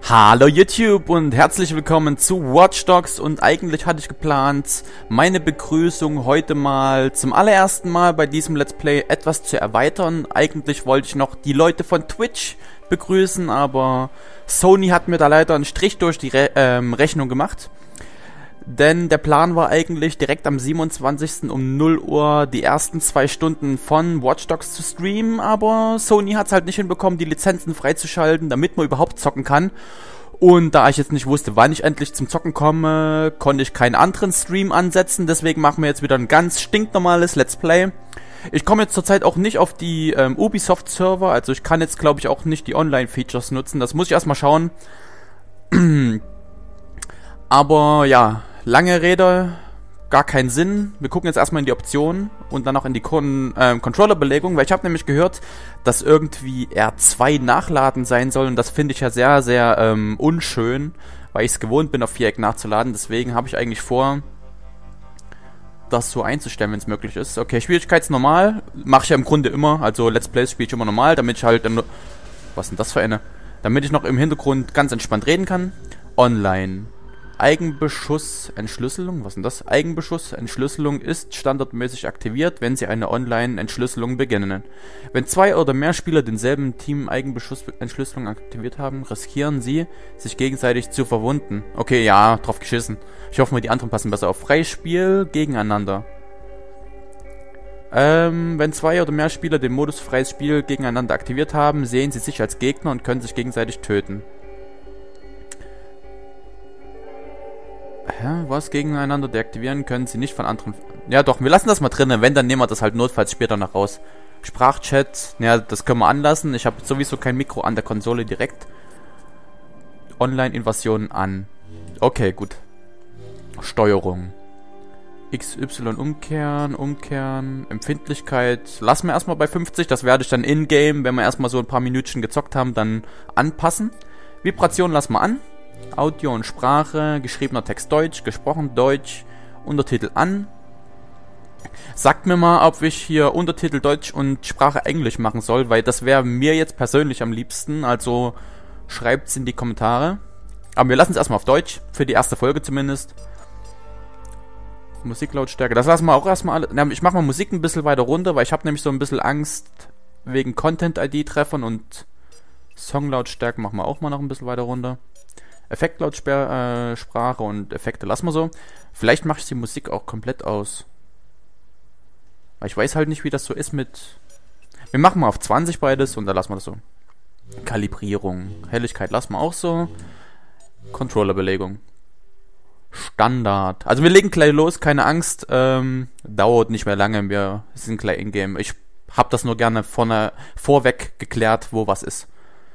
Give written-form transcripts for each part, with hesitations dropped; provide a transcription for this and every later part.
Hallo YouTube und herzlich willkommen zu Watch Dogs. Und eigentlich hatte ich geplant, meine Begrüßung heute mal zum allerersten Mal bei diesem Let's Play etwas zu erweitern. Eigentlich wollte ich noch die Leute von Twitch begrüßen, aber Sony hat mir da leider einen Strich durch die Rechnung gemacht. Denn der Plan war eigentlich direkt am 27. um 0 Uhr die ersten 2 Stunden von Watch Dogs zu streamen, aber Sony hat es halt nicht hinbekommen, die Lizenzen freizuschalten, damit man überhaupt zocken kann. Und da ich jetzt nicht wusste, wann ich endlich zum Zocken komme, konnte ich keinen anderen Stream ansetzen, deswegen machen wir jetzt wieder ein ganz stinknormales Let's Play. Ich komme jetzt zurzeit auch nicht auf die Ubisoft-Server, also ich kann jetzt glaube ich auch nicht die Online-Features nutzen, das muss ich erstmal schauen. Aber ja, lange Rede, gar keinen Sinn. Wir gucken jetzt erstmal in die Optionen und dann auch in die Controller-Belegung, weil ich habe nämlich gehört, dass irgendwie R2 nachladen sein soll und das finde ich ja sehr, sehr unschön, weil ich es gewohnt bin, auf Viereck nachzuladen. Deswegen habe ich eigentlich vor, das so einzustellen, wenn es möglich ist. Okay, Schwierigkeitsnormal mache ich ja im Grunde immer, also Let's Plays spiele ich immer normal, damit ich halt dann... Was ist denn das für eine? Damit ich noch im Hintergrund ganz entspannt reden kann. Online. Eigenbeschuss-Entschlüsselung, was ist denn das? Eigenbeschuss-Entschlüsselung ist standardmäßig aktiviert, wenn Sie eine Online-Entschlüsselung beginnen. Wenn 2 oder mehr Spieler denselben Team-Eigenbeschuss-Entschlüsselung aktiviert haben, riskieren sie, sich gegenseitig zu verwunden. Okay, ja, drauf geschissen. Ich hoffe mal, die anderen passen besser auf. Freispiel gegeneinander. Wenn 2 oder mehr Spieler den Modus freies Spiel gegeneinander aktiviert haben, sehen sie sich als Gegner und können sich gegenseitig töten. Ja, was gegeneinander deaktivieren können sie nicht von anderen... Ja doch, wir lassen das mal drin, wenn, dann nehmen wir das halt notfalls später noch raus. Sprachchat, ja, das können wir anlassen. Ich habe sowieso kein Mikro an der Konsole direkt. Online-Invasion an. Okay, gut. Steuerung. XY umkehren, Empfindlichkeit. Lassen wir erstmal bei 50, das werde ich dann in-game, wenn wir erstmal so ein paar Minütchen gezockt haben, dann anpassen. Vibration lassen wir an. Audio und Sprache, geschriebener Text Deutsch, gesprochen Deutsch, Untertitel an. Sagt mir mal, ob ich hier Untertitel Deutsch und Sprache Englisch machen soll, weil das wäre mir jetzt persönlich am liebsten, also schreibt's in die Kommentare. Aber wir lassen es erstmal auf Deutsch, für die erste Folge zumindest. Musiklautstärke, das lassen wir auch erstmal alle. Ich mache mal Musik ein bisschen weiter runter, weil ich habe nämlich so ein bisschen Angst wegen Content-ID-Treffern und Songlautstärke machen wir auch mal noch ein bisschen weiter runter. Effektlautsprache und Effekte lassen wir so. Vielleicht mache ich die Musik auch komplett aus. Weil ich weiß halt nicht, wie das so ist mit... Wir machen mal auf 20 beides und dann lassen wir das so. Kalibrierung. Helligkeit lassen wir auch so. Controllerbelegung. Standard. Also wir legen gleich los, keine Angst. Dauert nicht mehr lange, wir sind gleich in-game. Ich habe das nur gerne vorweg geklärt, wo was ist.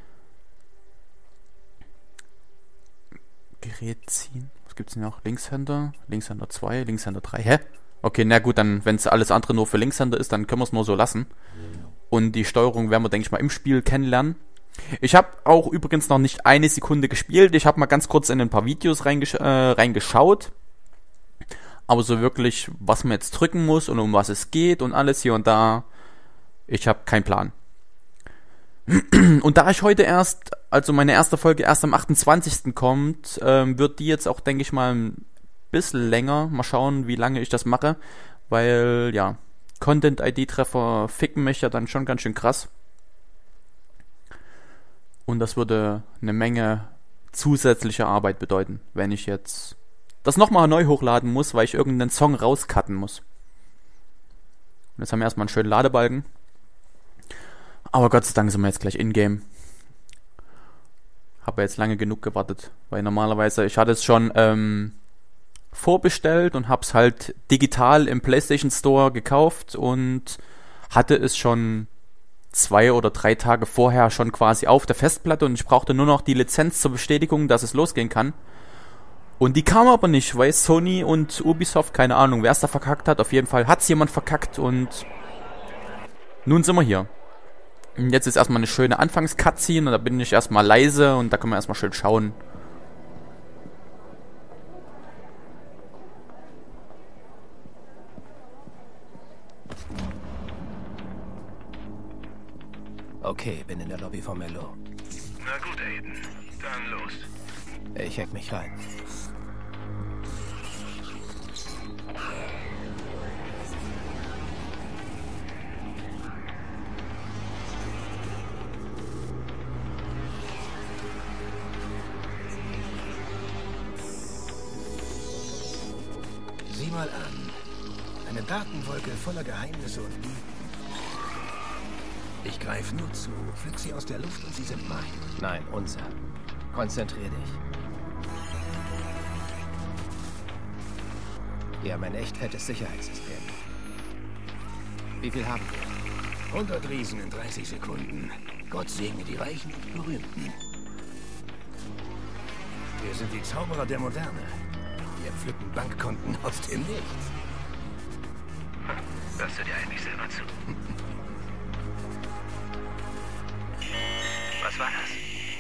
Gerät ziehen. Was gibt's denn noch? Linkshänder 2, Linkshänder 3. Hä? Okay, na gut, dann, wenn es alles andere nur für Linkshänder ist, dann können wir es nur so lassen. Und die Steuerung werden wir, denke ich mal, im Spiel kennenlernen. Ich habe auch übrigens noch nicht eine Sekunde gespielt. Ich habe mal ganz kurz in ein paar Videos reingeschaut. Aber so wirklich, was man jetzt drücken muss und um was es geht und alles hier und da, ich habe keinen Plan. Und da ich heute erst, also meine erste Folge erst am 28. kommt, wird die jetzt auch, denke ich mal, ein bisschen länger. Mal schauen, wie lange ich das mache. Weil, ja, Content-ID-Treffer ficken mich ja dann schon ganz schön krass. Und das würde eine Menge zusätzliche Arbeit bedeuten, wenn ich jetzt das nochmal neu hochladen muss, weil ich irgendeinen Song rauscutten muss. Und jetzt haben wir erstmal einen schönen Ladebalken. Aber Gott sei Dank sind wir jetzt gleich in-game. Habe jetzt lange genug gewartet, weil normalerweise, ich hatte es schon vorbestellt und habe es halt digital im PlayStation Store gekauft und hatte es schon 2 oder 3 Tage vorher schon quasi auf der Festplatte und ich brauchte nur noch die Lizenz zur Bestätigung, dass es losgehen kann. Und die kam aber nicht, weil Sony und Ubisoft, keine Ahnung, wer es da verkackt hat, auf jeden Fall hat es jemand verkackt und nun sind wir hier. Und jetzt ist erstmal eine schöne Anfangs-Cutscene und da bin ich erstmal leise und da können wir erstmal schön schauen. Okay, bin in der Lobby von Melo. Na gut, Aiden. Dann los. Ich hack mich rein. Sieh mal an. Eine Datenwolke voller Geheimnisse und Mythen. Ich greife nur zu, pflück sie aus der Luft und sie sind mein. Nein, unser. Konzentrier dich. Wir haben ein echt fettes Sicherheitssystem. Wie viel haben wir? 100 Riesen in 30 Sekunden. Gott segne die Reichen und Berühmten. Wir sind die Zauberer der Moderne. Wir pflücken Bankkonten aus dem Nichts. Hörst du dir eigentlich selber zu? Was war das?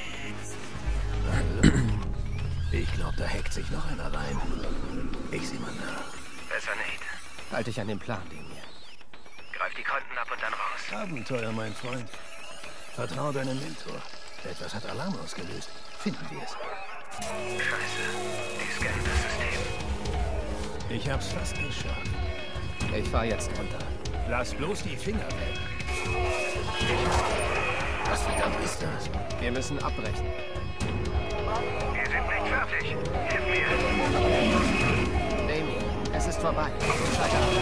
Ich glaube, da hackt sich noch einer rein. Ich sieh mal nach. Besser nicht. Halt dich an den Plan, den mir. Greif die Konten ab und dann raus. Abenteuer, mein Freund. Vertrau deinem Mentor. Etwas hat Alarm ausgelöst. Finden wir es. Scheiße. Die scannen das System. Ich hab's fast geschafft. Ich fahr jetzt runter. Lass bloß die Finger weg. Was verdammt ist das? Wir müssen abbrechen. Wir sind nicht fertig. Hilf mir. Amy, es ist vorbei. Schalte ab.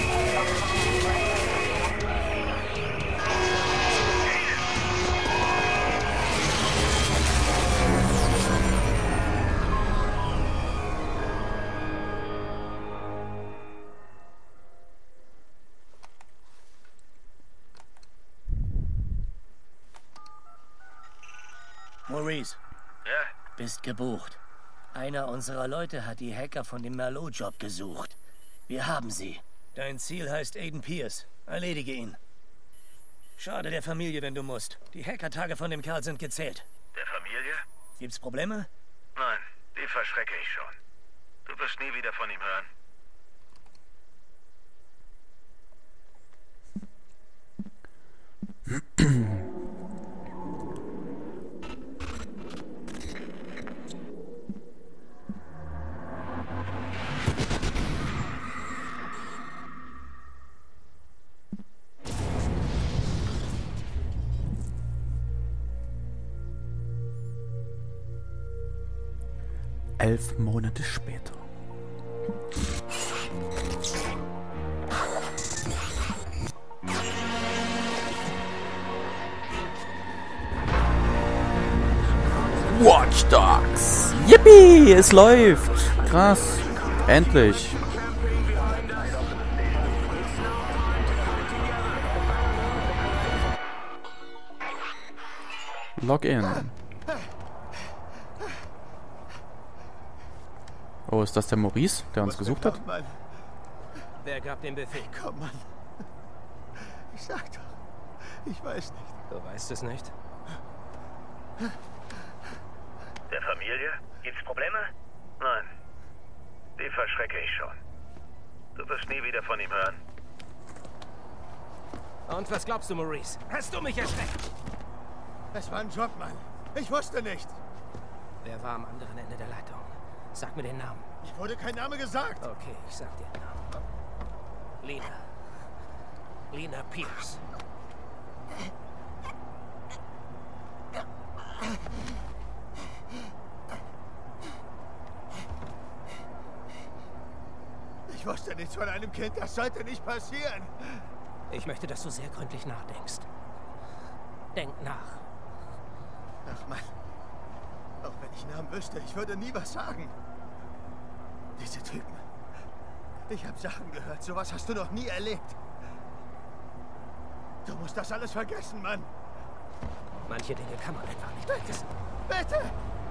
Maurice, Ja? bist gebucht. Einer unserer Leute hat die Hacker von dem Merlot-Job gesucht. Wir haben sie. Dein Ziel heißt Aiden Pierce. Erledige ihn. Schade der Familie, wenn du musst. Die Hackertage von dem Kerl sind gezählt. Der Familie? Gibt's Probleme? Nein, die verschrecke ich schon. Du wirst nie wieder von ihm hören. Elf Monate später. Watch Dogs! Yippie! Es läuft! Krass! Endlich! Login. Oh, ist das der Maurice, der uns gesucht hat? Mann. Wer gab den Befehl? Komm, Mann. Ich sag doch. Ich weiß nicht. Du weißt es nicht? Der Familie? Gibt's Probleme? Nein. Die verschrecke ich schon. Du wirst nie wieder von ihm hören. Und was glaubst du, Maurice? Hast du mich erschreckt? Es war ein Job, Mann. Ich wusste nicht. Wer war am anderen Ende der Leitung? Sag mir den Namen. Ich wurde kein Name gesagt. Okay, ich sag dir den Namen. Lena. Lena Pierce. Ich wusste nichts von einem Kind. Das sollte nicht passieren. Ich möchte, dass du sehr gründlich nachdenkst. Denk nach. Ach, Mann. Auch wenn ich Namen wüsste, ich würde nie was sagen. Diese Typen. Ich habe Sachen gehört. Sowas hast du noch nie erlebt. Du musst das alles vergessen, Mann. Manche Dinge kann man einfach nicht vergessen. Bitte!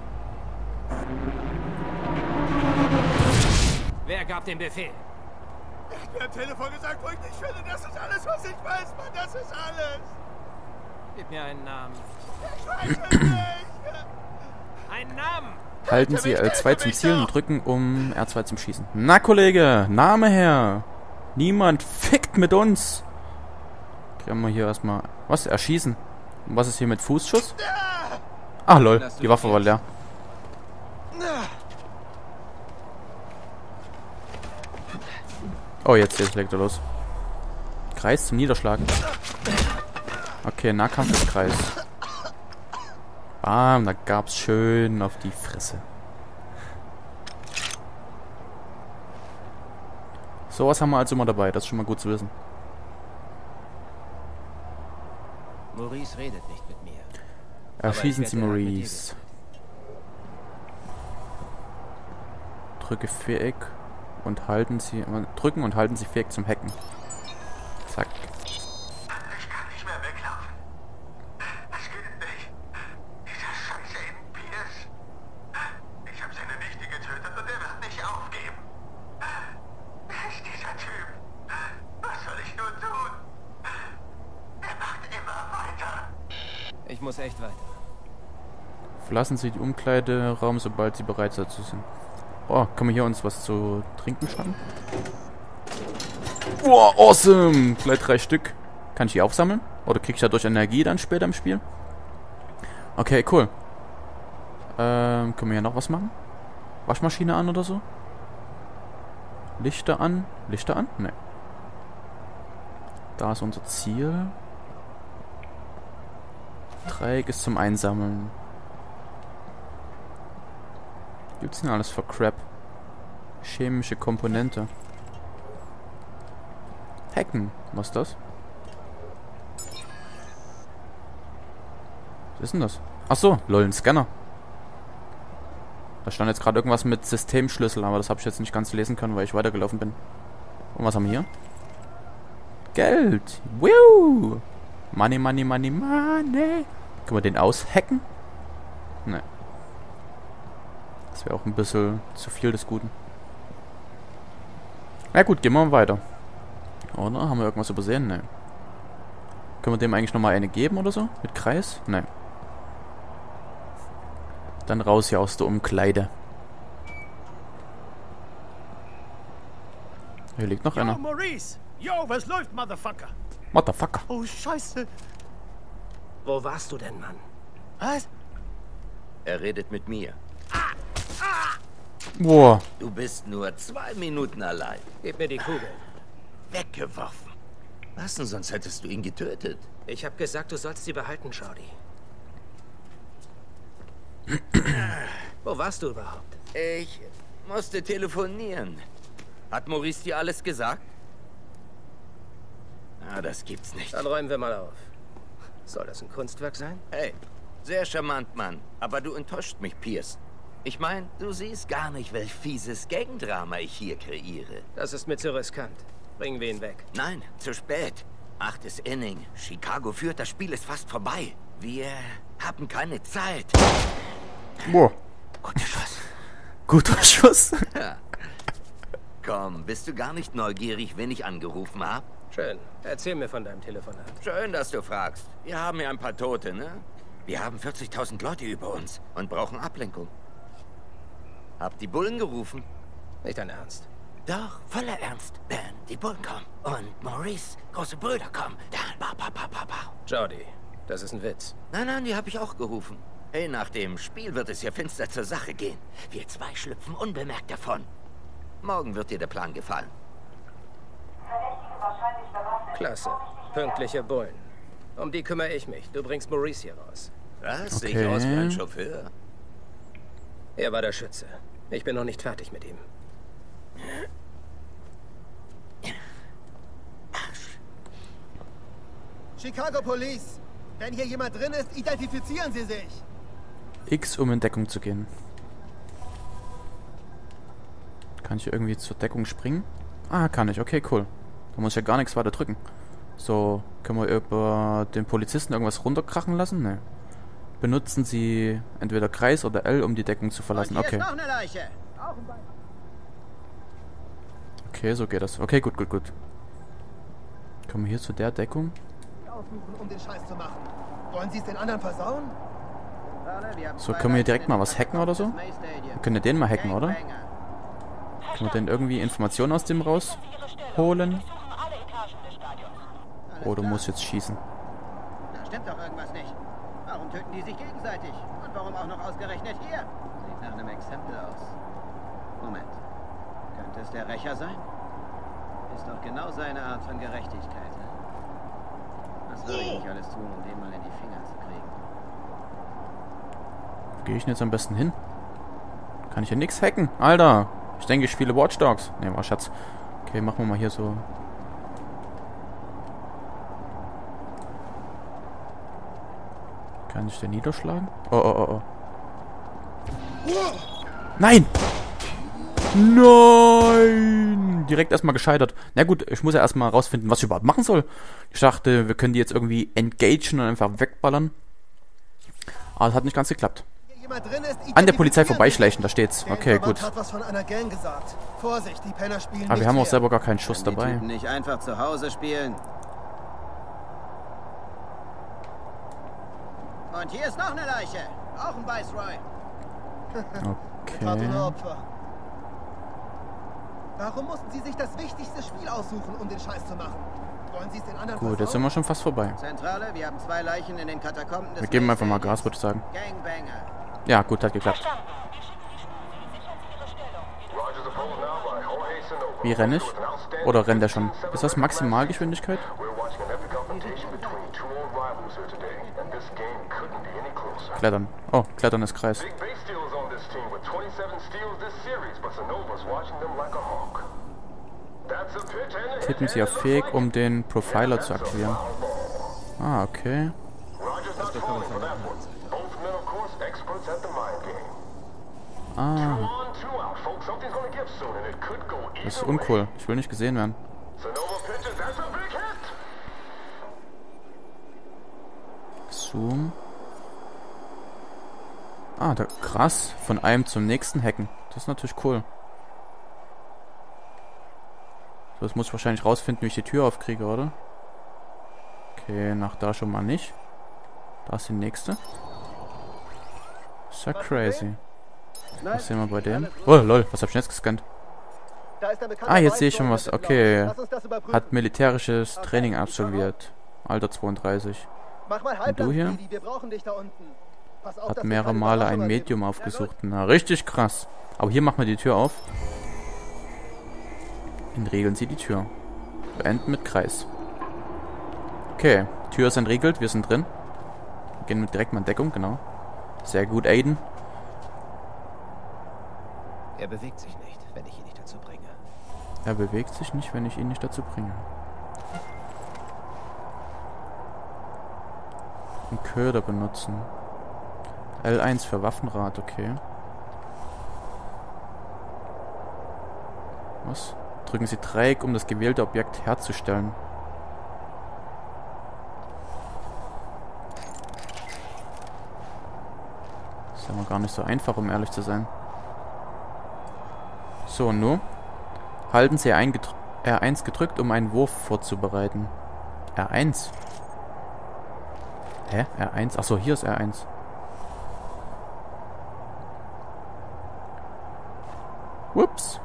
Wer gab den Befehl? Er hat mir am Telefon gesagt, wo ich dich finde. Das ist alles, was ich weiß, Mann. Das ist alles. Gib mir einen Namen. Ich weiß es nicht. Einen Namen! Halten Sie L2 zum Zielen und drücken, um R2 zum Schießen. Na, Kollege, Name her. Niemand fickt mit uns. Können wir hier erstmal... Was? Erschießen. Und was ist hier mit Fußschuss? Ah, lol. Die Waffe war leer. Oh, jetzt legt er los. Kreis zum Niederschlagen. Okay, Nahkampf ist Kreis. Bam, da gab's schön auf die Fresse. Sowas haben wir also immer dabei, das ist schon mal gut zu wissen. Maurice redet nicht mit mir. Erschießen Sie Maurice. Drücke Viereck und halten Sie... Drücken und halten Sie Viereck zum Hacken. Zack. Ich kann nicht mehr weglaufen. Das geht nicht. Dieser scheiße Aiden Pierce. Ich habe seine Nichte getötet und er wird nicht aufgeben. Wer ist dieser Typ? Was soll ich nur tun? Er macht immer weiter. Ich muss echt weiter. Verlassen Sie den Umkleideraum, sobald Sie bereit dazu sind. Oh, können wir hier uns was zu trinken schaffen? Boah, awesome! Gleich 3 Stück. Kann ich die aufsammeln? Oder krieg ich dadurch Energie dann später im Spiel? Okay, cool. Können wir hier noch was machen? Waschmaschine an oder so? Lichter an? Lichter an? Ne. Da ist unser Ziel. Dreieck ist zum Einsammeln. Gibt's denn alles für Crap? Chemische Komponente. Hacken. Was ist das? Was ist denn das? Achso, lol, ein Scanner. Da stand jetzt gerade irgendwas mit Systemschlüssel, aber das habe ich jetzt nicht ganz lesen können, weil ich weitergelaufen bin. Und was haben wir hier? Geld. Woo! Money, money, money, money. Können wir den aushacken? Ne. Das wäre auch ein bisschen zu viel des Guten. Na gut, gehen wir mal weiter. Oder? Haben wir irgendwas übersehen? Ne. Können wir dem eigentlich nochmal eine geben oder so? Mit Kreis? Ne. Dann raus hier aus der Umkleide. Hier liegt noch einer. Maurice! Yo, was läuft, Motherfucker? Motherfucker. Oh, Scheiße. Wo warst du denn, Mann? Was? Er redet mit mir. Boah. Du bist nur 2 Minuten allein. Gib mir die Kugel. Weggeworfen. Was denn, sonst hättest du ihn getötet. Ich habe gesagt, du sollst sie behalten, Shorty. Wo warst du überhaupt? Ich musste telefonieren. Hat Maurice dir alles gesagt? Ah, das gibt's nicht. Dann räumen wir mal auf. Soll das ein Kunstwerk sein? Hey, sehr charmant, Mann. Aber du enttäuscht mich, Pierce. Ich meine, du siehst gar nicht, welch fieses Gangdrama ich hier kreiere. Das ist mir zu riskant. Bringen wir ihn weg. Nein, zu spät. 8. Inning. Chicago führt, das Spiel ist fast vorbei. Wir haben keine Zeit. Boah. Guter Schuss. Guter Schuss. Ja. Komm, bist du gar nicht neugierig, wen ich angerufen habe? Schön. Erzähl mir von deinem Telefonat. Schön, dass du fragst. Wir haben ja ein paar Tote, ne? Wir haben 40.000 Leute über uns und brauchen Ablenkung. Hab die Bullen gerufen? Nicht dein Ernst. Doch, voller Ernst. Wenn die Bullen kommen und Maurice, große Brüder kommen, dann ba. Jody, das ist ein Witz. Nein, die habe ich auch gerufen. Hey, nach dem Spiel wird es hier finster zur Sache gehen. Wir 2 schlüpfen unbemerkt davon. Morgen wird dir der Plan gefallen. Klasse. Pünktliche Bullen. Um die kümmere ich mich. Du bringst Maurice hier raus. Was? Sehe ich aus wie ein Chauffeur? Er war der Schütze. Ich bin noch nicht fertig mit ihm. Chicago Police! Wenn hier jemand drin ist, identifizieren Sie sich! X, um in Deckung zu gehen. Kann ich hier irgendwie zur Deckung springen? Ah, kann ich. Okay, cool. Da muss ich ja gar nichts weiter drücken. So, können wir über den Polizisten irgendwas runterkrachen lassen? Ne. Benutzen Sie entweder Kreis oder L, um die Deckung zu verlassen. Okay. Okay, so geht das. Okay, gut. Kommen wir hier zu der Deckung? Um den Scheiß zu machen. Wollen Sie es den anderen versauen? So, können wir hier direkt mal was hacken oder so? Wir können ja den mal hacken, oder? Können wir denn irgendwie Informationen aus dem rausholen? Oh, du musst jetzt schießen. Da stimmt doch irgendwas nicht. Warum töten die sich gegenseitig. Und warum auch noch ausgerechnet hier? Sieht nach einem Exempel aus. Moment. Könnte es der Rächer sein? Ist doch genau seine Art von Gerechtigkeit. Ne? Was würde ich nicht alles tun, um den mal in die Finger zu kriegen? Wo gehe ich denn jetzt am besten hin? Kann ich ja nichts hacken. Alter, ich denke, ich spiele Watch Dogs. Ne, war Schatz. Okay, machen wir mal hier so. Kann ich den niederschlagen? Oh, oh, oh, oh. Nein! Nein! Direkt erstmal gescheitert. Na gut, ich muss ja erstmal rausfinden, was ich überhaupt machen soll. Ich dachte, wir können die jetzt irgendwie engagen und einfach wegballern. Aber das hat nicht ganz geklappt. An der Polizei vorbeischleichen, da steht's. Okay, gut. Aber wir haben auch selber gar keinen Schuss dabei. Nicht einfach zu Hause spielen. Und hier ist noch eine Leiche. Auch ein Viceroy. Okay. Warum mussten Sie sich das wichtigste Spiel aussuchen, um den Scheiß zu machen? Wollen Sie es den anderen Gut, jetzt sind wir schon fast vorbei. Zentrale, wir haben 2 Leichen in den Katakomben des Wir geben einfach mal Gas, würde ich sagen. Gangbanger. Ja, gut, hat geklappt. Wie renne ich? Oder rennt er schon? Ist das Maximalgeschwindigkeit? Klettern. Oh, Klettern ist Kreis. Tippen Sie auf Fähig, um den Profiler zu aktivieren. Ah, okay. Ah. Das ist uncool. Ich will nicht gesehen werden. Zoom. Ah, da, krass. Von einem zum nächsten hacken. Das ist natürlich cool. So, jetzt muss ich wahrscheinlich rausfinden, wie ich die Tür aufkriege, oder? Okay, nach da schon mal nicht. Da ist die nächste. Ist ja crazy. Was sehen wir bei dem? Oh, lol, was hab ich jetzt gescannt? Ah, jetzt sehe ich schon was. Okay. Hat militärisches Training absolviert. Alter 32. Und du hier? Hat mehrere Male ein Medium aufgesucht. Na, richtig krass. Aber hier machen wir die Tür auf. Entriegeln Sie die Tür. Beenden mit Kreis. Okay, Tür ist entriegelt, wir sind drin. Wir gehen direkt mal in Deckung, genau. Sehr gut, Aiden. Er bewegt sich nicht, wenn ich ihn nicht dazu bringe. Er bewegt sich nicht, wenn ich ihn nicht dazu bringe. Einen Köder benutzen. L1 für Waffenrad, okay. Was? Drücken Sie Dreieck, um das gewählte Objekt herzustellen. Das ist aber gar nicht so einfach, um ehrlich zu sein. So, nur. Halten Sie R1 gedrückt, um einen Wurf vorzubereiten. R1? Hä? R1? Achso, hier ist R1. Ups.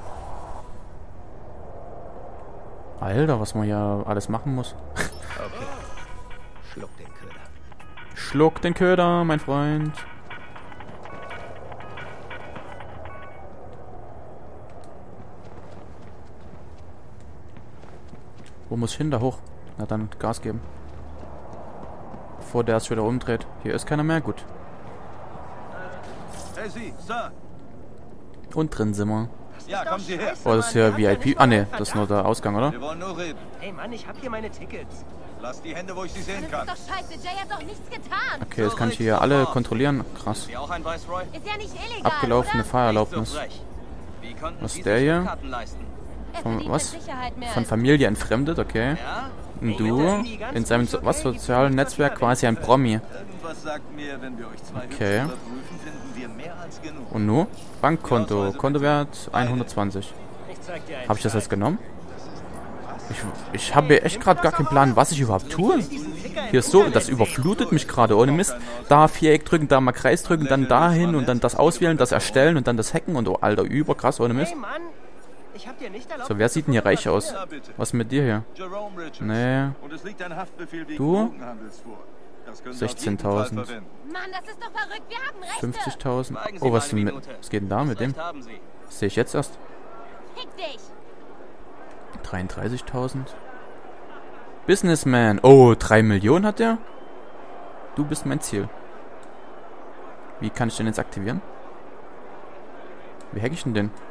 Alter, was man hier alles machen muss. Okay. Schluck den Köder. Schluck den Köder, mein Freund. Wo muss ich hin? Da hoch. Na dann Gas geben. Bevor der es wieder umdreht. Hier ist keiner mehr. Gut. Hey Sie, Sir. Und drin sind wir. Ja, kommen Sie her. Oh, das ist hier VIP. Ah ne, das ist nur der Ausgang, oder? Wir wollen nur reden. Hey Mann, ich hab hier meine Tickets. Lass die Hände, wo ich sie sehen Das kann. ist doch scheiße. Jay hat doch nichts getan. Okay, jetzt kann ich hier alle kontrollieren. Krass. Sie auch ein Viceroy? Ist ja nicht illegal, Abgelaufene oder? Fahrerlaubnis. Wie konnten Was Sie ist der sich hier? Karten leisten? Er Von verdient was? mit Sicherheit mehr Von als- Familie entfremdet, okay. Ja? Und du in seinem was sozialen Netzwerk quasi ein Promi. Irgendwas sagt mir, wenn wir euch zwei Okay. Hübsche überprüfen, finden wir mehr als genug. Und nu? Bankkonto. Kontowert 120. Ich zeig dir einen Habe ich das Scheiß. jetzt genommen? Ich habe echt gerade gar keinen Plan, was ich überhaupt tue. Hier ist so, das überflutet mich gerade, ohne Mist. Da Viereck drücken, da mal Kreis drücken, dann dahin und dann das auswählen, das erstellen und dann das hacken und oh, Alter, überkrass, ohne Mist. Hey Mann, ich hab dir nicht erlaubt. So, wer sieht denn hier reich aus? Was ist mit dir hier? Jerome Richards. Nee. Und es liegt ein Haftbefehl wegen Du? Drogenhandels vor. Das können Sie auf jeden Fall 16.000. Mann, das ist doch verrückt. Wir haben Rechte. 50.000. Schweigen Sie Oh, mal was, eine Minute. was geht denn da mit dem? Recht haben Sie. Das sehe ich jetzt erst. Fick dich. 33.000. Businessman. Oh, 3 Millionen hat der? Du bist mein Ziel. Wie kann ich den jetzt aktivieren? Wie hack ich denn den?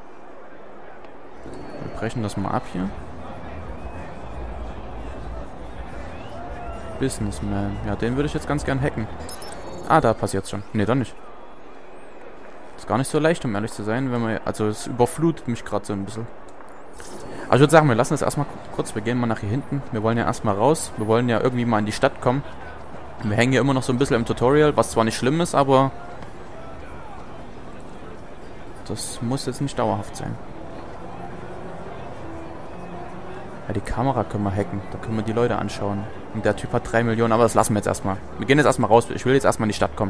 Wir brechen das mal ab hier. Businessman. Ja, den würde ich jetzt ganz gern hacken. Ah, da passiert's schon. Ne, dann nicht. Ist gar nicht so leicht, um ehrlich zu sein, wenn man... Also, es überflutet mich gerade so ein bisschen. Aber ich würde sagen, wir lassen das erstmal kurz. Wir gehen mal nach hier hinten. Wir wollen ja erstmal raus. Wir wollen ja irgendwie mal in die Stadt kommen. Wir hängen hier immer noch so ein bisschen im Tutorial, was zwar nicht schlimm ist, aber... Das muss jetzt nicht dauerhaft sein. Ja, die Kamera können wir hacken. Da können wir die Leute anschauen. Und der Typ hat 3 Millionen, aber das lassen wir jetzt erstmal. Wir gehen jetzt erstmal raus. Ich will jetzt erstmal in die Stadt kommen.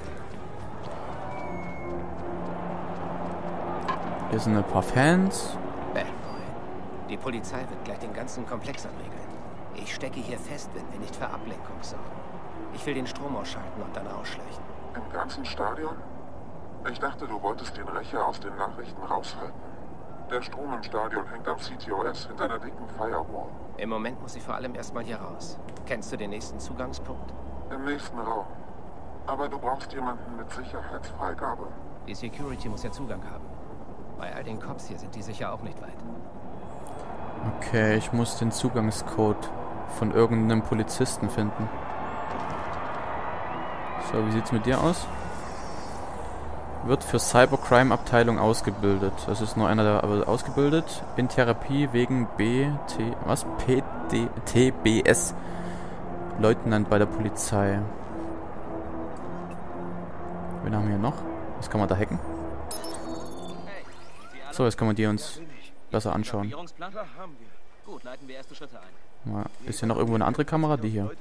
Hier sind ein paar Fans. Bad Boy. Die Polizei wird gleich den ganzen Komplex anregeln. Ich stecke hier fest, wenn wir nicht für Ablenkung sorgen. Ich will den Strom ausschalten und dann ausschleichen. Im ganzen Stadion? Ich dachte, du wolltest den Rächer aus den Nachrichten raushalten. Der Strom im Stadion hängt am CTOS hinter der dicken Firewall. Im Moment muss ich vor allem erstmal hier raus. Kennst du den nächsten Zugangspunkt? Im nächsten Raum. Aber du brauchst jemanden mit Sicherheitsfreigabe. Die Security muss ja Zugang haben. Bei all den Cops hier sind die sicher auch nicht weit. Okay, ich muss den Zugangscode von irgendeinem Polizisten finden. So, wie sieht's mit dir aus? Wird für Cybercrime-Abteilung ausgebildet. Das ist nur einer, der aber ausgebildet. In Therapie wegen TBS. Leutnant bei der Polizei. Wen haben wir hier noch? Was kann man da hacken? So, jetzt können wir die uns besser anschauen. Gut, leiten wir erste Schritte ein. Mal, ist hier noch irgendwo eine andere Kamera? Die hier.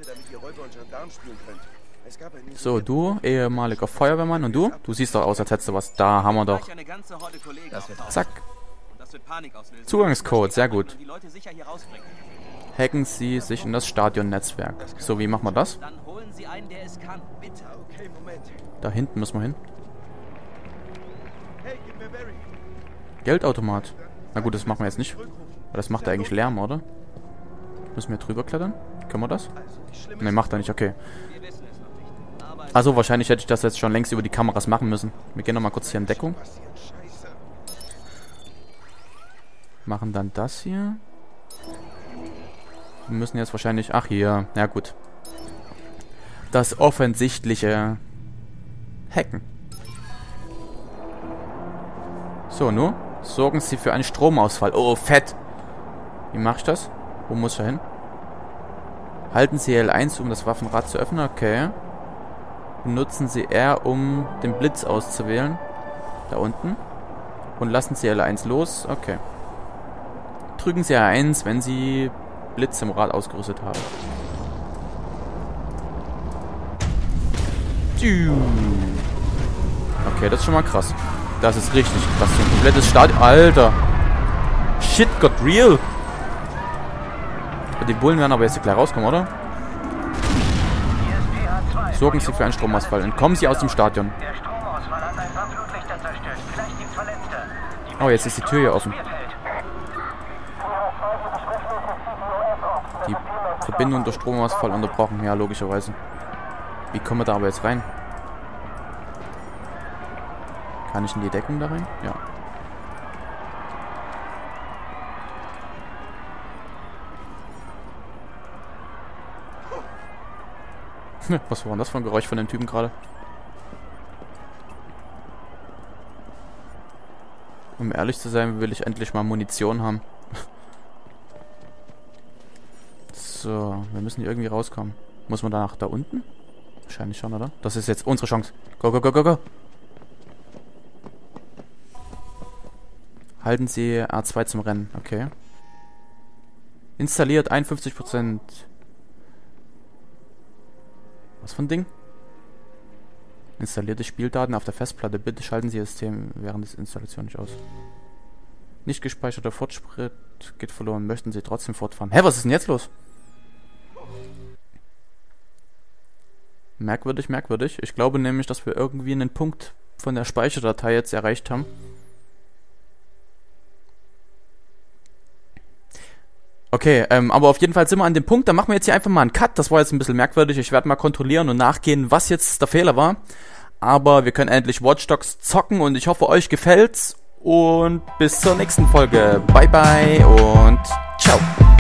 So, du, ehemaliger Feuerwehrmann. Und du? Du siehst doch aus, als hättest du was. Da haben wir doch. Zack. Zugangscode, sehr gut. Hacken Sie sich in das Stadion-Netzwerk. So, wie machen wir das? Da hinten müssen wir hin. Geldautomat. Na gut, das machen wir jetzt nicht. Weil das macht ja eigentlich Lärm, oder? Müssen wir drüber klettern? Können wir das? Ne, macht er nicht, okay. Also wahrscheinlich hätte ich das jetzt schon längst über die Kameras machen müssen. Wir gehen nochmal kurz hier in Deckung. Machen dann das hier. Wir müssen jetzt wahrscheinlich... Ach, hier. Ja, gut. Das offensichtliche Hacken. So, nur. Sorgen Sie für einen Stromausfall. Oh, fett. Wie mache ich das? Wo muss ich da hin? Halten Sie L1, um das Waffenrad zu öffnen. Okay. Benutzen Sie R, um den Blitz auszuwählen. Da unten. Und lassen Sie L1 los. Okay. Drücken Sie R1, wenn Sie Blitz im Rad ausgerüstet haben. Okay, das ist schon mal krass. Das ist richtig krass. So ein komplettes Stadion. Alter. Shit got real. Die Bullen werden aber jetzt gleich rauskommen, oder? Sorgen Sie für einen Stromausfall. Entkommen Sie aus dem Stadion. Oh, jetzt ist die Tür hier offen. Die Verbindung durch Stromausfall unterbrochen. Ja, logischerweise. Wie kommen wir da aber jetzt rein? Kann ich in die Deckung da rein? Ja. Was war denn das für ein Geräusch von dem Typen gerade? Um ehrlich zu sein, will ich endlich mal Munition haben. So, wir müssen hier irgendwie rauskommen. Muss man danach da unten? Wahrscheinlich schon, oder? Das ist jetzt unsere Chance. Go, go, go, go, go! Halten Sie R2 zum Rennen. Okay. Installiert 51%. Was für ein Ding? Installierte Spieldaten auf der Festplatte. Bitte schalten Sie das System während der Installation nicht aus. Nicht gespeicherter Fortschritt geht verloren. Möchten Sie trotzdem fortfahren? Hä, was ist denn jetzt los? Merkwürdig, merkwürdig. Ich glaube nämlich, dass wir irgendwie einen Punkt von der Speicherdatei jetzt erreicht haben. Okay, aber auf jeden Fall sind wir an dem Punkt, da machen wir jetzt hier einfach mal einen Cut. Das war jetzt ein bisschen merkwürdig. Ich werde mal kontrollieren und nachgehen, was jetzt der Fehler war. Aber wir können endlich Watch Dogs zocken und ich hoffe, euch gefällt's. Und bis zur nächsten Folge. Bye bye und ciao.